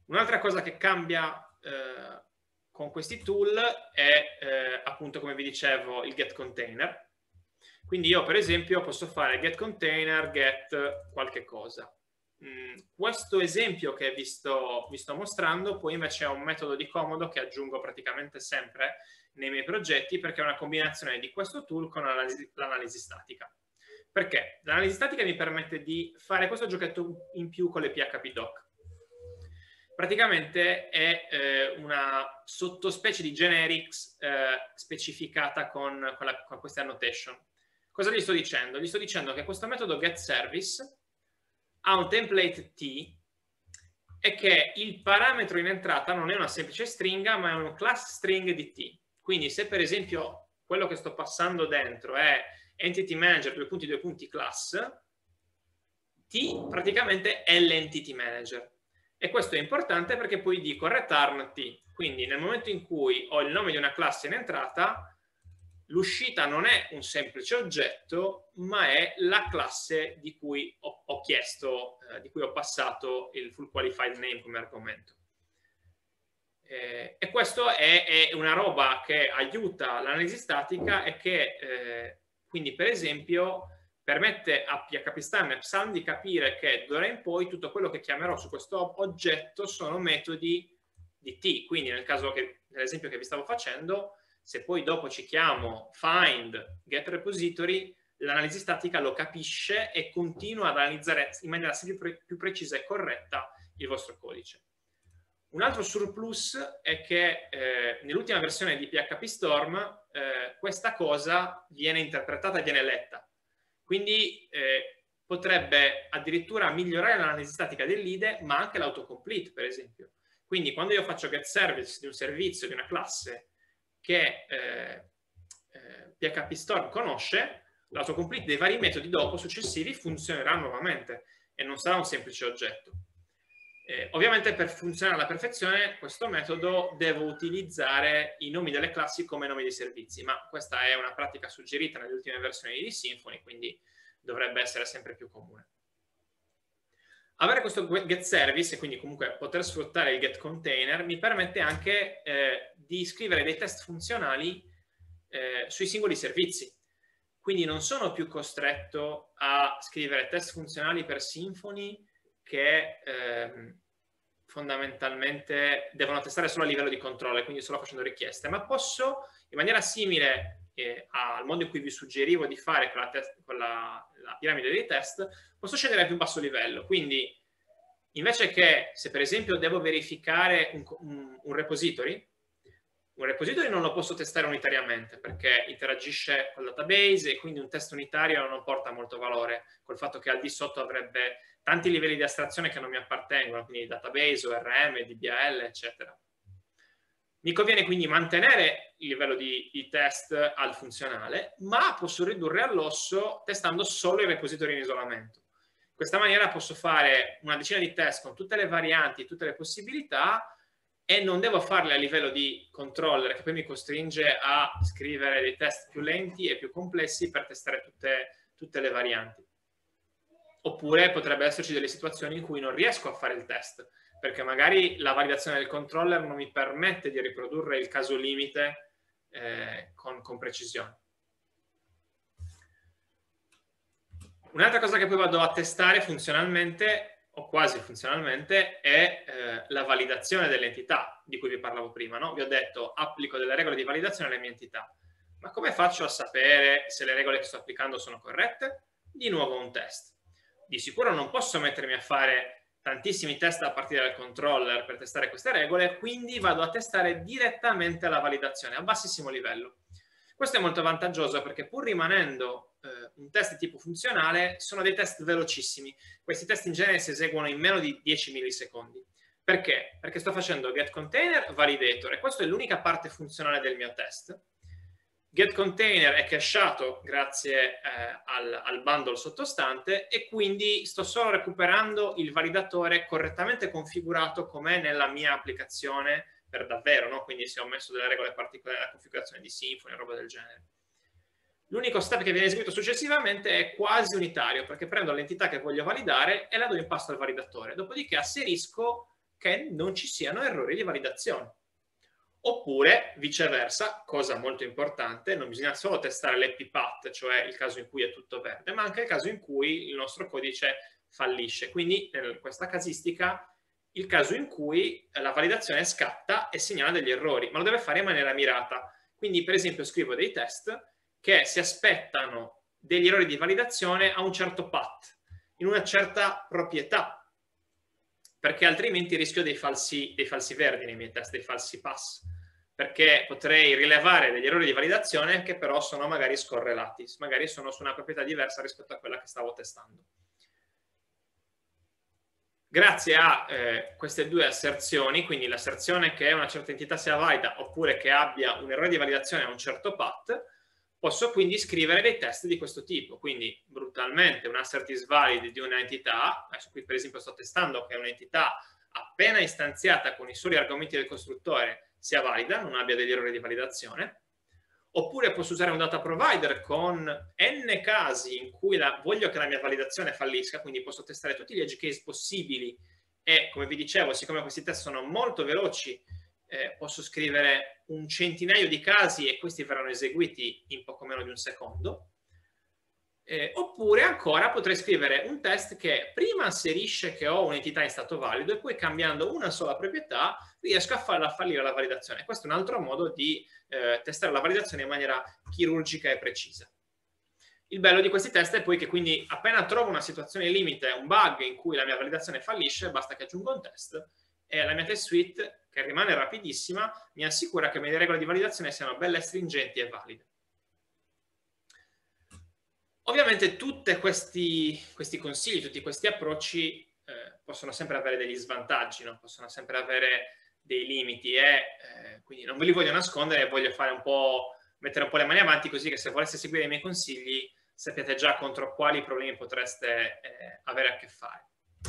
[SPEAKER 2] Un'altra cosa che cambia con questi tool è appunto, come vi dicevo, il get container. Quindi io per esempio posso fare get container, get qualche cosa. Questo esempio che vi sto mostrando poi invece è un metodo di comodo che aggiungo praticamente sempre nei miei progetti, perché è una combinazione di questo tool con l'analisi statica. Perché? L'analisi statica mi permette di fare questo giochetto in più con le PHP-doc. Praticamente è una sottospecie di generics specificata con queste annotation. Cosa gli sto dicendo? Gli sto dicendo che questo metodo getService ha un template T e che il parametro in entrata non è una semplice stringa, ma è un class string di T. Quindi se per esempio quello che sto passando dentro è entity manager class, T praticamente è l'entity manager. E questo è importante perché poi dico return T. Quindi nel momento in cui ho il nome di una classe in entrata, l'uscita non è un semplice oggetto, ma è la classe di cui ho chiesto, di cui ho passato il full qualified name come argomento. E questo è una roba che aiuta l'analisi statica e che quindi per esempio permette a PHPStorm e Psalm di capire che d'ora in poi tutto quello che chiamerò su questo oggetto sono metodi di T. Quindi nell'esempio che vi stavo facendo, se poi dopo ci chiamo find get repository, l'analisi statica lo capisce e continua ad analizzare in maniera sempre più precisa e corretta il vostro codice. Un altro surplus è che nell'ultima versione di PHPStorm questa cosa viene interpretata e viene letta. Quindi potrebbe addirittura migliorare l'analisi statica dell'IDE, ma anche l'autocomplete, per esempio. Quindi quando io faccio get service di un servizio, di una classe che PHPStorm conosce, l'autocomplete dei vari metodi dopo successivi funzionerà nuovamente e non sarà un semplice oggetto. Ovviamente per funzionare alla perfezione questo metodo devo utilizzare i nomi delle classi come nomi dei servizi, ma questa è una pratica suggerita nelle ultime versioni di Symfony, quindi dovrebbe essere sempre più comune. Avere questo get service e quindi comunque poter sfruttare il get container mi permette anche di scrivere dei test funzionali sui singoli servizi. Quindi non sono più costretto a scrivere test funzionali per Symfony che fondamentalmente devono testare solo a livello di controllo, quindi solo facendo richieste, ma posso in maniera simile al modo in cui vi suggerivo di fare con la piramide dei test, posso scendere a più basso livello. Quindi invece che, se per esempio devo verificare un repository non lo posso testare unitariamente perché interagisce col database e quindi un test unitario non porta molto valore, col fatto che al di sotto avrebbe tanti livelli di astrazione che non mi appartengono, quindi database, ORM, DBAL, eccetera. Mi conviene quindi mantenere il livello di test al funzionale, ma posso ridurre all'osso testando solo i repository in isolamento. In questa maniera posso fare una decina di test con tutte le varianti, tutte le possibilità, e non devo farle a livello di controller che poi mi costringe a scrivere dei test più lenti e più complessi per testare tutte le varianti. Oppure potrebbe esserci delle situazioni in cui non riesco a fare il test, perché magari la validazione del controller non mi permette di riprodurre il caso limite con precisione. Un'altra cosa che poi vado a testare funzionalmente o quasi funzionalmente, è la validazione dell'entità di cui vi parlavo prima, no? Vi ho detto, applico delle regole di validazione alle mie entità. Ma come faccio a sapere se le regole che sto applicando sono corrette? Di nuovo un test. Di sicuro non posso mettermi a fare tantissimi test a partire dal controller per testare queste regole, quindi vado a testare direttamente la validazione a bassissimo livello. Questo è molto vantaggioso perché pur rimanendo un test di tipo funzionale, sono dei test velocissimi. Questi test in genere si eseguono in meno di 10 millisecondi. Perché? Perché sto facendo get container, validator, e questa è l'unica parte funzionale del mio test. Get container è cacheato grazie al bundle sottostante e quindi sto solo recuperando il validatore correttamente configurato com'è nella mia applicazione per davvero, no? Quindi se ho messo delle regole particolari alla configurazione di Symfony o roba del genere. L'unico step che viene eseguito successivamente è quasi unitario, perché prendo l'entità che voglio validare e la do in pasto al validatore. Dopodiché asserisco che non ci siano errori di validazione. Oppure, viceversa, cosa molto importante, non bisogna solo testare l'happy path, cioè il caso in cui è tutto verde, ma anche il caso in cui il nostro codice fallisce. Quindi, in questa casistica, il caso in cui la validazione scatta e segnala degli errori, ma lo deve fare in maniera mirata. Quindi, per esempio, scrivo dei test che si aspettano degli errori di validazione a un certo path, in una certa proprietà, perché altrimenti rischio dei falsi verdi nei miei test, dei falsi pass, perché potrei rilevare degli errori di validazione che però sono magari scorrelati, magari sono su una proprietà diversa rispetto a quella che stavo testando. Grazie a queste due asserzioni, quindi l'asserzione che una certa entità sia valida oppure che abbia un errore di validazione a un certo path, posso quindi scrivere dei test di questo tipo. Quindi brutalmente un assert is valid di un'entità, adesso qui per esempio sto testando che un'entità appena istanziata con i soli argomenti del costruttore sia valida, non abbia degli errori di validazione. Oppure posso usare un data provider con n casi in cui voglio che la mia validazione fallisca, quindi posso testare tutti gli edge case possibili e, come vi dicevo, siccome questi test sono molto veloci, posso scrivere un centinaio di casi e questi verranno eseguiti in poco meno di un secondo. Oppure ancora potrei scrivere un test che prima asserisce che ho un'entità in stato valido e poi cambiando una sola proprietà riesco a farla fallire la validazione. Questo è un altro modo di testare la validazione in maniera chirurgica e precisa. Il bello di questi test è poi che quindi appena trovo una situazione limite, un bug in cui la mia validazione fallisce, basta che aggiungo un test e la mia test suite, che rimane rapidissima, mi assicura che le mie regole di validazione siano belle stringenti e valide. Ovviamente tutti questi consigli, tutti questi approcci possono sempre avere degli svantaggi, no? Possono sempre avere dei limiti e quindi non ve li voglio nascondere, voglio fare mettere un po' le mani avanti così che se voleste seguire i miei consigli sappiate già contro quali problemi potreste avere a che fare.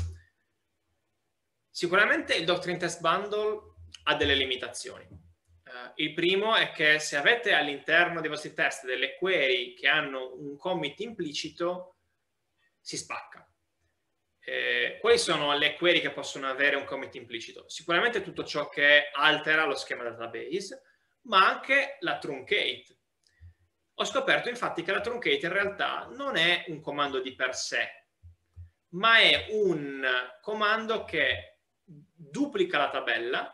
[SPEAKER 2] Sicuramente il Doctrine Test Bundle ha delle limitazioni. Il primo è che se avete all'interno dei vostri test delle query che hanno un commit implicito, si spacca. Quali sono le query che possono avere un commit implicito? Sicuramente tutto ciò che altera lo schema database, ma anche la truncate. Ho scoperto infatti che la truncate in realtà non è un comando di per sé, ma è un comando che duplica la tabella,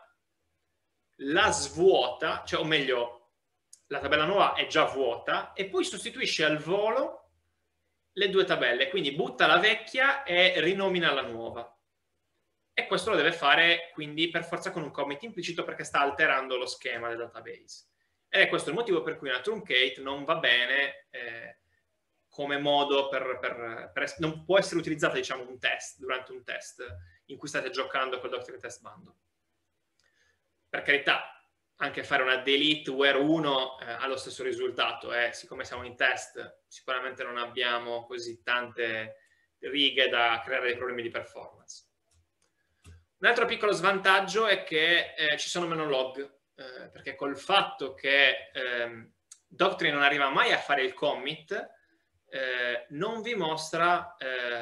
[SPEAKER 2] la svuota, cioè, o meglio, la tabella nuova è già vuota e poi sostituisce al volo le due tabelle, quindi butta la vecchia e rinomina la nuova. E questo lo deve fare quindi per forza con un commit implicito perché sta alterando lo schema del database. Ed è questo il motivo per cui una truncate non va bene come modo non può essere utilizzata, diciamo, durante un test in cui state giocando col Doctrine Test Bundle. Per carità, anche fare una delete where 1 ha lo stesso risultato. Siccome siamo in test, sicuramente non abbiamo così tante righe da creare dei problemi di performance. Un altro piccolo svantaggio è che ci sono meno log, perché col fatto che Doctrine non arriva mai a fare il commit, non vi mostra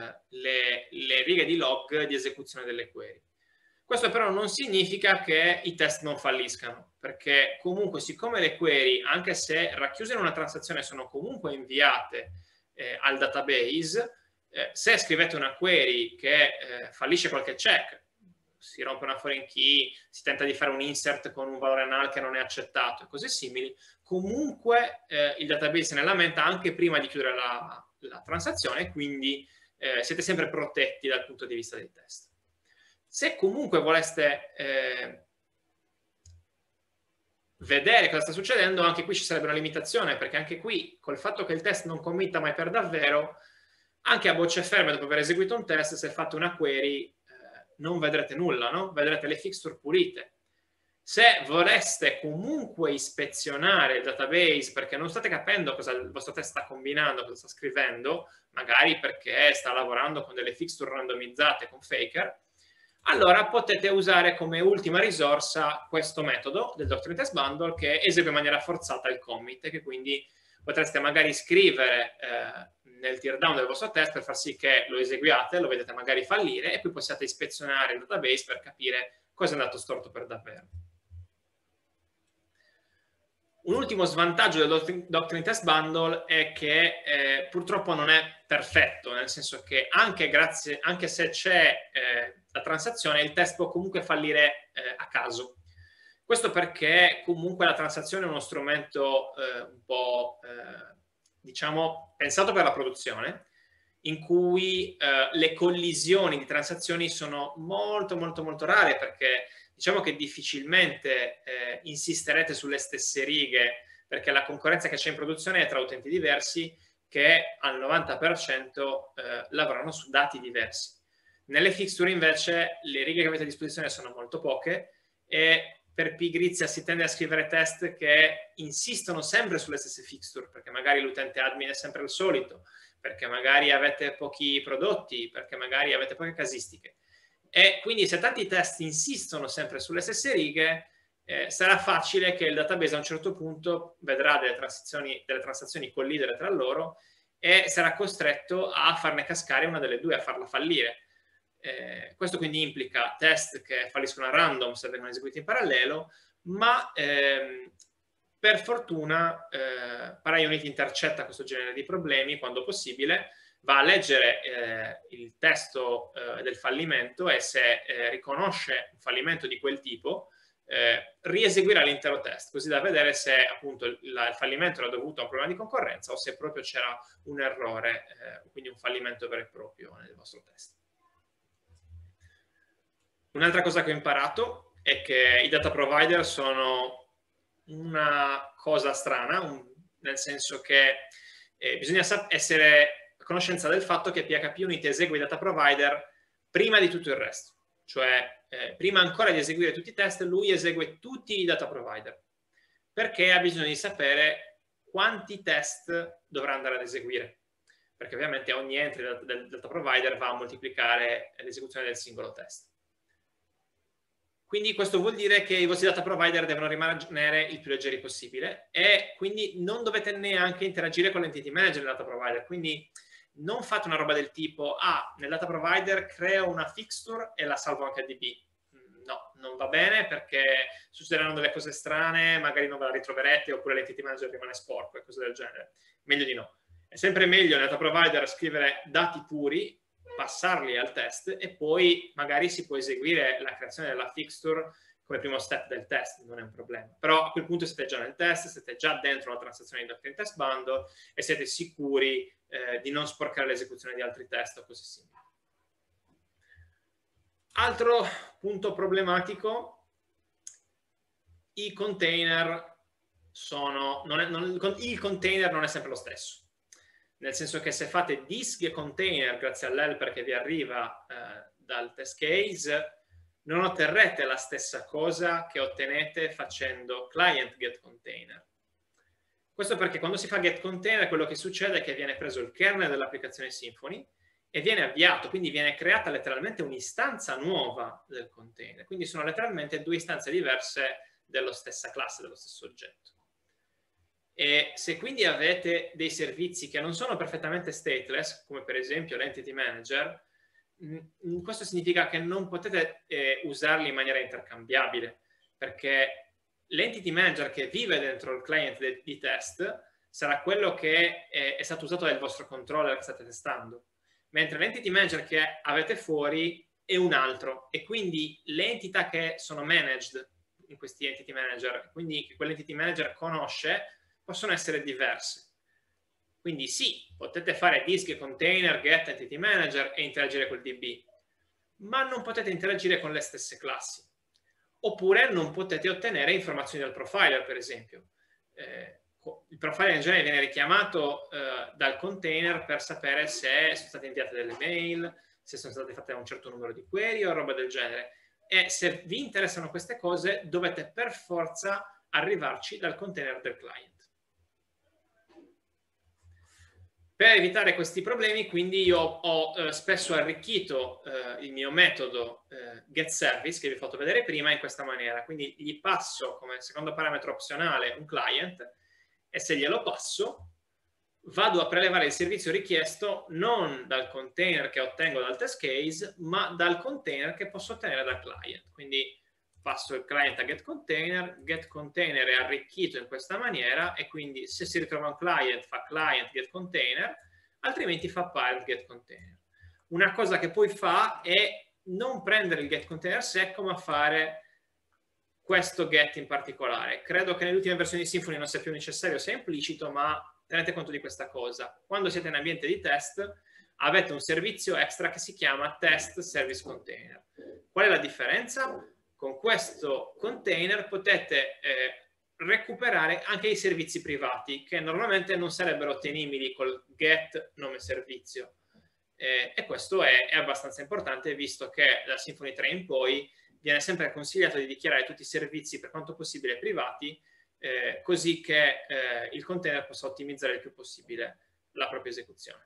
[SPEAKER 2] le righe di log di esecuzione delle query. Questo però non significa che i test non falliscano, perché comunque siccome le query, anche se racchiuse in una transazione, sono comunque inviate al database, se scrivete una query che fallisce qualche check, si rompe una foreign key, si tenta di fare un insert con un valore null che non è accettato e cose simili, comunque il database se ne lamenta anche prima di chiudere la transazione, quindi siete sempre protetti dal punto di vista dei test. Se comunque voleste vedere cosa sta succedendo, anche qui ci sarebbe una limitazione, perché anche qui, col fatto che il test non committa mai per davvero, anche a bocce ferme, dopo aver eseguito un test, se fate una query, non vedrete nulla, no? Vedrete le fixture pulite. Se vorreste comunque ispezionare il database perché non state capendo cosa il vostro test sta combinando, cosa sta scrivendo, magari perché sta lavorando con delle fixture randomizzate con Faker, allora potete usare come ultima risorsa questo metodo del Doctrine Test Bundle che esegue in maniera forzata il commit e che quindi potreste magari scrivere nel teardown del vostro test per far sì che lo eseguiate, lo vedete magari fallire e poi possiate ispezionare il database per capire cosa è andato storto per davvero. Un ultimo svantaggio del Doctrine Test Bundle è che purtroppo non è perfetto, nel senso che anche se c'è la transazione, il test può comunque fallire a caso. Questo perché comunque la transazione è uno strumento un po', diciamo, pensato per la produzione, in cui le collisioni di transazioni sono molto, molto, molto rare, perché diciamo che difficilmente insisterete sulle stesse righe, perché la concorrenza che c'è in produzione è tra utenti diversi che al 90% lavorano su dati diversi. Nelle fixture invece le righe che avete a disposizione sono molto poche e per pigrizia si tende a scrivere test che insistono sempre sulle stesse fixture, perché magari l'utente admin è sempre il solito, perché magari avete pochi prodotti, perché magari avete poche casistiche. E quindi se tanti test insistono sempre sulle stesse righe, sarà facile che il database a un certo punto vedrà delle transazioni collidere tra loro e sarà costretto a farne cascare una delle due, a farla fallire. Questo quindi implica test che falliscono a random se vengono eseguiti in parallelo, ma per fortuna ParaUnit intercetta questo genere di problemi quando possibile, va a leggere il testo del fallimento e se riconosce un fallimento di quel tipo rieseguirà l'intero test, così da vedere se appunto il fallimento era dovuto a un problema di concorrenza o se proprio c'era un errore, quindi un fallimento vero e proprio nel vostro test. Un'altra cosa che ho imparato è che i data provider sono una cosa strana, nel senso che bisogna essere a conoscenza del fatto che PHPUnit esegue i data provider prima di tutto il resto. Cioè, prima ancora di eseguire tutti i test, lui esegue tutti i data provider, perché ha bisogno di sapere quanti test dovrà andare ad eseguire, perché ovviamente ogni entry del data provider va a moltiplicare l'esecuzione del singolo test. Quindi questo vuol dire che i vostri data provider devono rimanere il più leggeri possibile e quindi non dovete neanche interagire con l'entity manager del data provider. Quindi non fate una roba del tipo, nel data provider creo una fixture e la salvo anche a DB. No, non va bene perché succederanno delle cose strane, magari non ve la ritroverete oppure l'entity manager rimane sporco e cose del genere. Meglio di no. È sempre meglio nel data provider scrivere dati puri, passarli al test e poi magari si può eseguire la creazione della fixture come primo step del test, non è un problema. Però a quel punto siete già nel test, siete già dentro la transazione di Doctrine Test Bundle e siete sicuri di non sporcare l'esecuzione di altri test o cose simili. Altro punto problematico, i container il container non è sempre lo stesso. Nel senso che se fate disk container grazie all'helper che vi arriva dal test case, non otterrete la stessa cosa che ottenete facendo client get container. Questo perché quando si fa get container quello che succede è che viene preso il kernel dell'applicazione Symfony e viene avviato, quindi viene creata letteralmente un'istanza nuova del container. Quindi sono letteralmente due istanze diverse della stessa classe, dello stesso oggetto. E se quindi avete dei servizi che non sono perfettamente stateless, come per esempio l'entity manager, questo significa che non potete usarli in maniera intercambiabile, perché l'entity manager che vive dentro il client di test sarà quello che è stato usato dal vostro controller che state testando, mentre l'entity manager che avete fuori è un altro, e quindi le entità che sono managed in questi entity manager, quindi che quell'entity manager conosce, possono essere diverse. Quindi sì, potete fare disk container, get entity manager e interagire col DB, ma non potete interagire con le stesse classi. Oppure non potete ottenere informazioni dal profiler, per esempio. Il profiler in genere viene richiamato dal container per sapere se sono state inviate delle mail, se sono state fatte un certo numero di query o roba del genere. E se vi interessano queste cose, dovete per forza arrivarci dal container del client. Per evitare questi problemi, quindi io ho spesso arricchito il mio metodo getService, che vi ho fatto vedere prima, in questa maniera. Quindi gli passo come secondo parametro opzionale un client e se glielo passo vado a prelevare il servizio richiesto non dal container che ottengo dal test case, ma dal container che posso ottenere dal client. Quindi passo il client a get container è arricchito in questa maniera e quindi se si ritrova un client fa client get container, altrimenti fa parent get container. Una cosa che poi fa è non prendere il get container secco ma fare questo get in particolare. Credo che nelle ultime versioni di Symfony non sia più necessario, sia implicito, ma tenete conto di questa cosa. Quando siete in ambiente di test avete un servizio extra che si chiama test service container. Qual è la differenza? Con questo container potete recuperare anche i servizi privati che normalmente non sarebbero ottenibili col get nome servizio. E questo è abbastanza importante visto che da Symfony 3 in poi viene sempre consigliato di dichiarare tutti i servizi per quanto possibile privati così che il container possa ottimizzare il più possibile la propria esecuzione.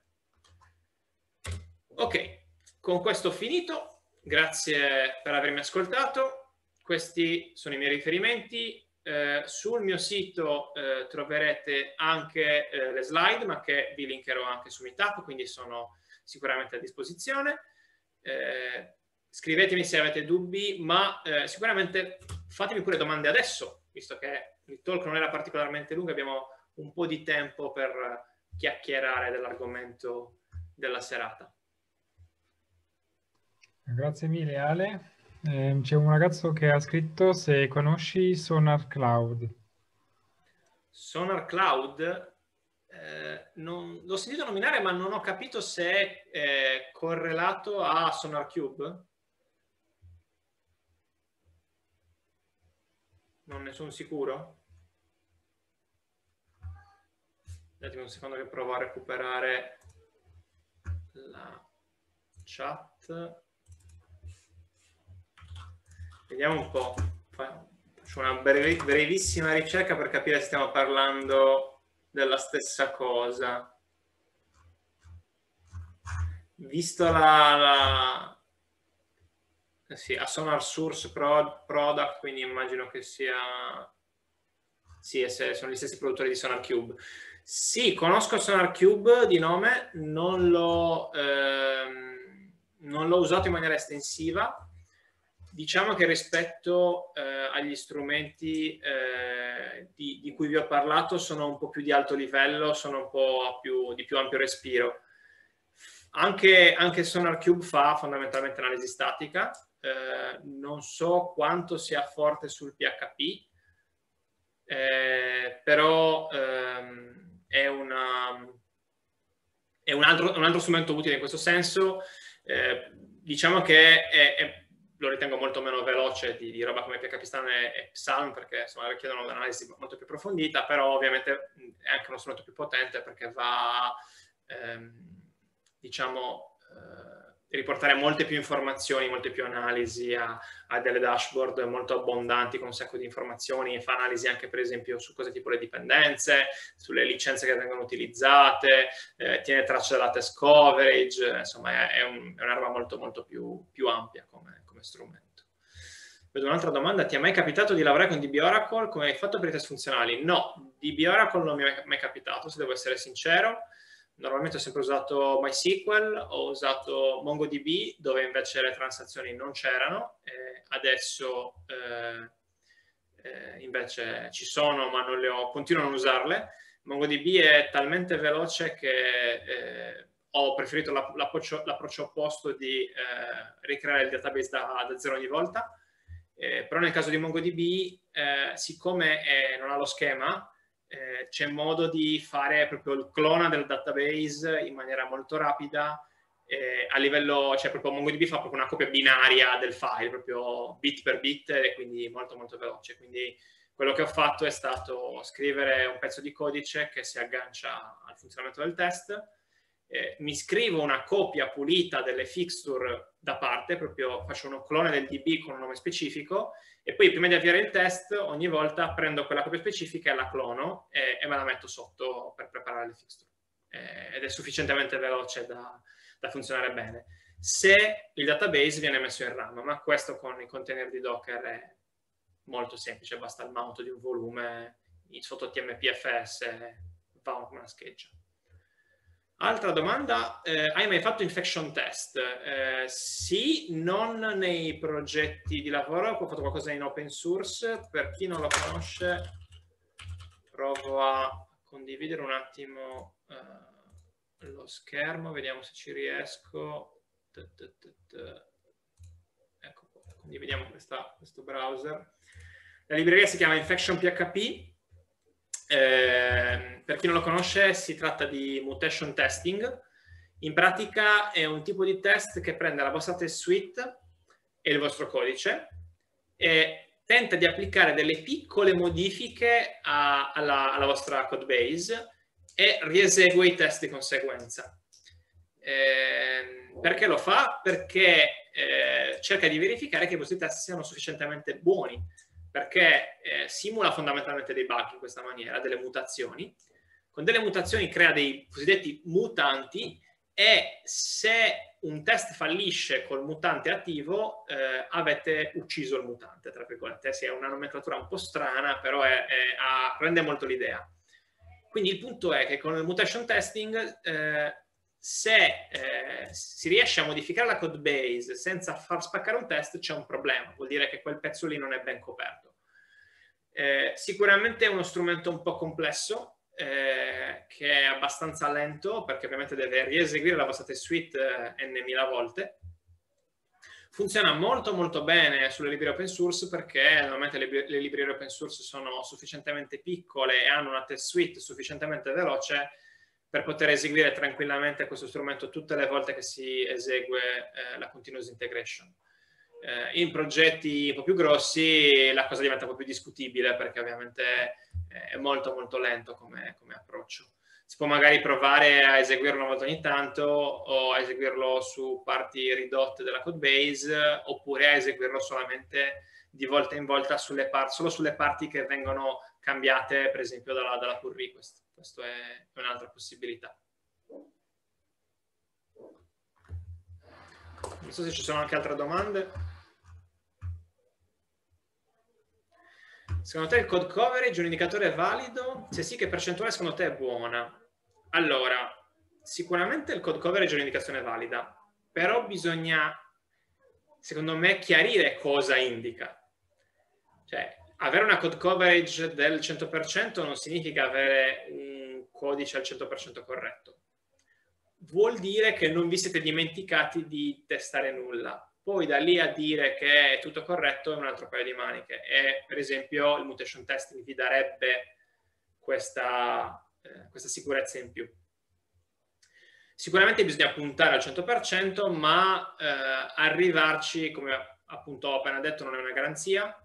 [SPEAKER 2] Ok, con questo ho finito. Grazie per avermi ascoltato. Questi sono i miei riferimenti. Sul mio sito troverete anche le slide, ma che vi linkerò anche su Meetup, quindi sono sicuramente a disposizione. Scrivetemi se avete dubbi, ma sicuramente fatemi pure domande adesso, visto che il talk non era particolarmente lungo, abbiamo un po' di tempo per chiacchierare dell'argomento della serata.
[SPEAKER 1] Grazie mille Ale. C'è un ragazzo che ha scritto se conosci Sonar Cloud.
[SPEAKER 2] Sonar Cloud, l'ho sentito nominare ma non ho capito se è correlato a SonarCube. Non ne sono sicuro. Datemi un secondo che provo a recuperare la chat. Vediamo un po'. Faccio una brevissima ricerca per capire se stiamo parlando della stessa cosa. Visto sì, a Sonar Source Product, quindi immagino che sia... Sì, sono gli stessi produttori di SonarCube. Sì, conosco SonarCube di nome, non l'ho usato in maniera estensiva. Diciamo che rispetto agli strumenti di cui vi ho parlato sono un po' più di alto livello, sono un po' di più ampio respiro. Anche SonarCube fa fondamentalmente analisi statica, non so quanto sia forte sul PHP, però è un altro strumento utile in questo senso. Diciamo che lo ritengo molto meno veloce di roba come PHP Standard e Psalm, perché insomma richiedono un'analisi molto più approfondita, però ovviamente è anche uno strumento più potente perché va diciamo riportare molte più informazioni, molte più analisi a delle dashboard molto abbondanti con un sacco di informazioni, e fa analisi anche per esempio su cosa tipo le dipendenze, sulle licenze che vengono utilizzate, tiene traccia della test coverage, insomma è una roba molto molto più ampia come strumento. Vedo un'altra domanda: ti è mai capitato di lavorare con DB Oracle? Come hai fatto per i test funzionali? No, DB Oracle non mi è mai capitato, se devo essere sincero. Normalmente ho sempre usato MySQL, ho usato MongoDB dove invece le transazioni non c'erano, adesso invece ci sono ma continuo a non usarle. MongoDB è talmente veloce che ho preferito l'approccio opposto di ricreare il database da zero ogni volta, però nel caso di MongoDB siccome non ha lo schema, c'è modo di fare proprio il clone del database in maniera molto rapida, a livello, cioè proprio MongoDB fa proprio una copia binaria del file, proprio bit per bit, e quindi molto molto veloce. Quindi quello che ho fatto è stato scrivere un pezzo di codice che si aggancia al funzionamento del test, mi scrivo una copia pulita delle fixture da parte, proprio faccio uno clone del DB con un nome specifico, e poi prima di avviare il test ogni volta prendo quella copia specifica e la clono e me la metto sotto per preparare le fixture, ed è sufficientemente veloce da funzionare bene se il database viene messo in RAM, ma questo con i container di Docker è molto semplice, basta il mount di un volume sotto TMPFS, va come una scheggia. Altra domanda, hai mai fatto infection test? Sì, non nei progetti di lavoro, ho fatto qualcosa in open source. Per chi non lo conosce, provo a condividere un attimo lo schermo, vediamo se ci riesco. Ecco qua, condividiamo questo browser. La libreria si chiama Infection PHP. Per chi non lo conosce, si tratta di mutation testing. In pratica è un tipo di test che prende la vostra test suite e il vostro codice e tenta di applicare delle piccole modifiche alla vostra code base e riesegue i test di conseguenza. Perché lo fa? Perché cerca di verificare che i vostri test siano sufficientemente buoni, perché simula fondamentalmente dei bug in questa maniera, delle mutazioni. Con delle mutazioni crea dei cosiddetti mutanti e se un test fallisce col mutante attivo avete ucciso il mutante, tra virgolette. Sì, è una nomenclatura un po' strana, però rende molto l'idea. Quindi il punto è che con il mutation testing se si riesce a modificare la code base senza far spaccare un test c'è un problema, vuol dire che quel pezzo lì non è ben coperto. Sicuramente è uno strumento un po' complesso, che è abbastanza lento perché ovviamente deve rieseguire la vostra test suite n.000 volte. Funziona molto molto bene sulle librerie open source perché normalmente le librerie open source sono sufficientemente piccole e hanno una test suite sufficientemente veloce per poter eseguire tranquillamente questo strumento tutte le volte che si esegue la continuous integration. In progetti un po' più grossi la cosa diventa un po' più discutibile perché ovviamente è molto molto lento come approccio. Si può magari provare a eseguirlo una volta ogni tanto o a eseguirlo su parti ridotte della code base oppure a eseguirlo solamente di volta in volta solo sulle parti che vengono cambiate per esempio dalla pull request. Questa è un'altra possibilità. Non so se ci sono anche altre domande. Secondo te il code coverage è un indicatore valido? Se sì, che percentuale secondo te è buona? Allora, sicuramente il code coverage è un'indicazione valida, però bisogna, secondo me, chiarire cosa indica. Cioè, avere una code coverage del 100% non significa avere un codice al 100% corretto. Vuol dire che non vi siete dimenticati di testare nulla. Poi da lì a dire che è tutto corretto è un altro paio di maniche. E per esempio il mutation testing vi darebbe questa sicurezza in più. Sicuramente bisogna puntare al 100%, ma arrivarci, come appunto ho appena detto, non è una garanzia.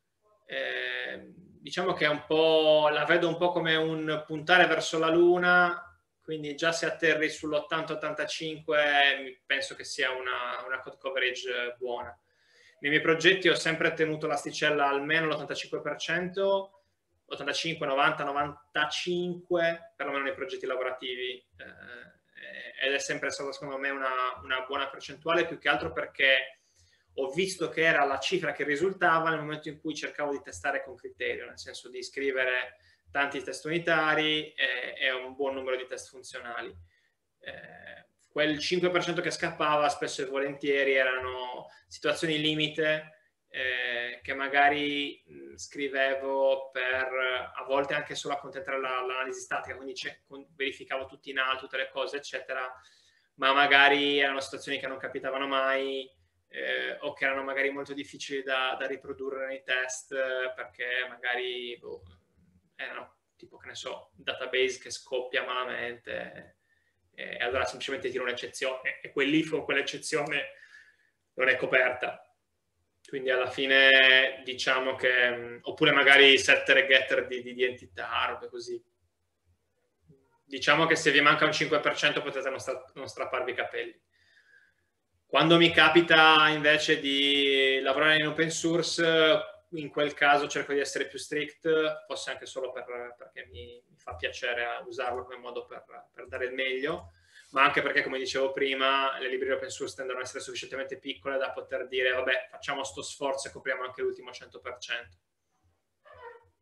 [SPEAKER 2] Diciamo che è un po', la vedo un po' come un puntare verso la Luna, quindi già se atterri sull'80-85 penso che sia una code coverage buona. Nei miei progetti ho sempre tenuto l'asticella almeno l'85%, 85, 90, 95, perlomeno nei progetti lavorativi, ed è sempre stata secondo me una buona percentuale, più che altro perché ho visto che era la cifra che risultava nel momento in cui cercavo di testare con criterio, nel senso di scrivere tanti test unitari e un buon numero di test funzionali. Quel 5% che scappava spesso e volentieri erano situazioni limite che magari scrivevo per a volte anche solo accontentare l'analisi statica, quindi verificavo tutti in alto, tutte le cose, eccetera, ma magari erano situazioni che non capitavano mai o che erano magari molto difficili da riprodurre nei test perché magari erano tipo, che ne so, database che scoppia malamente e allora semplicemente tiro un'eccezione e quell'if con quell'eccezione non è coperta. Quindi alla fine diciamo che oppure magari setter e getter di entità, robe così. Diciamo che se vi manca un 5% potete non strapparvi i capelli. Quando mi capita invece di lavorare in open source, in quel caso cerco di essere più strict, forse anche solo perché mi fa piacere usarlo come modo per dare il meglio, ma anche perché, come dicevo prima, le librerie open source tendono ad essere sufficientemente piccole da poter dire vabbè, facciamo sto sforzo e copriamo anche l'ultimo 100%.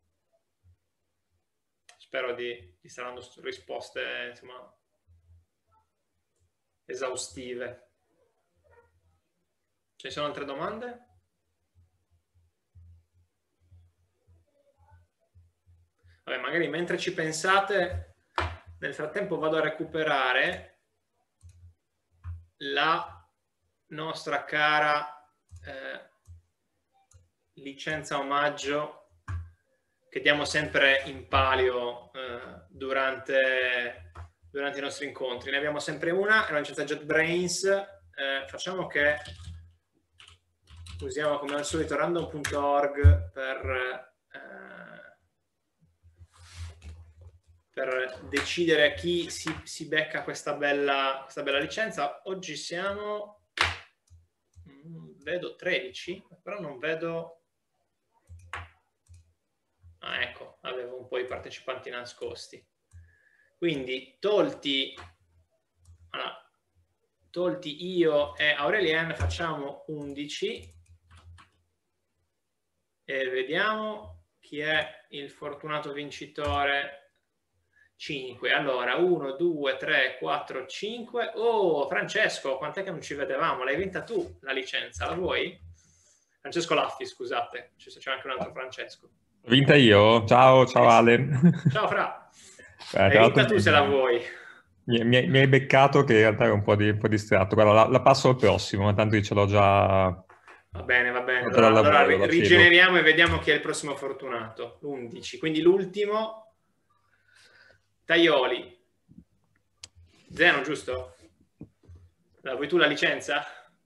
[SPEAKER 2] Spero di stare dando risposte, insomma, esaustive. Ci sono altre domande? Vabbè, magari mentre ci pensate, nel frattempo vado a recuperare la nostra cara licenza omaggio che diamo sempre in palio durante i nostri incontri. Ne abbiamo sempre una, è una licenza JetBrains. Facciamo che usiamo come al solito random.org per decidere chi si becca questa bella licenza. Oggi siamo, vedo 13, però non vedo... Ah, ecco, avevo un po' i partecipanti nascosti. Quindi tolti io e Aurelien, facciamo 11 e vediamo chi è il fortunato vincitore. 5. Allora, 1, 2, 3, 4, 5. Oh, Francesco, quant'è che non ci vedevamo? L'hai vinta tu la licenza, la vuoi? Francesco Laffi, scusate, c'è anche un altro Francesco.
[SPEAKER 3] L'ho vinta io? Ciao Ale.
[SPEAKER 2] Ciao Fra.
[SPEAKER 3] Tra
[SPEAKER 2] L'hai vinta
[SPEAKER 3] l'altro
[SPEAKER 2] tu se la vuoi.
[SPEAKER 3] Mi hai beccato che in realtà ero un po' distratto. Guarda, la passo al prossimo, ma tanto ce l'ho già...
[SPEAKER 2] Va bene.
[SPEAKER 3] Allora,
[SPEAKER 2] Rigeneriamo e vediamo chi è il prossimo fortunato. L'11. Quindi l'ultimo... Taioli. Zeno, giusto? Vuoi tu la licenza?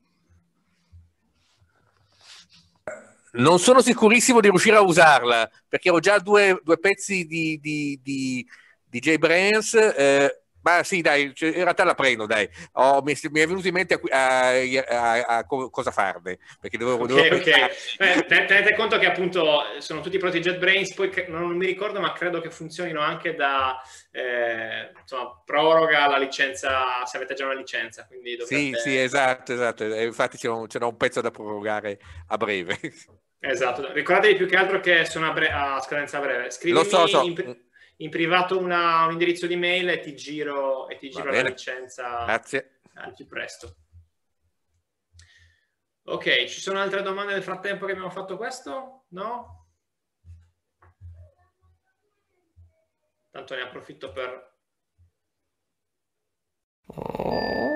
[SPEAKER 4] Non sono sicurissimo di riuscire a usarla, perché ho già due pezzi di JBrains, ma sì, dai, in realtà la prendo, dai. Mi è venuto in mente cosa farne, perché dovevo
[SPEAKER 2] ok. Tenete conto che appunto sono tutti prodotti JetBrains, poi non mi ricordo, ma credo che funzionino anche da insomma, proroga la licenza, se avete già una licenza. Quindi dovrete...
[SPEAKER 4] Sì, esatto. Infatti c'è un pezzo da prorogare a breve.
[SPEAKER 2] Esatto, ricordatevi più che altro che sono a scadenza breve. Scrivimi in privato un indirizzo di mail e ti giro la licenza.
[SPEAKER 4] Grazie.
[SPEAKER 2] Al più presto. Ok, ci sono altre domande nel frattempo che abbiamo fatto questo? No? Tanto ne approfitto per...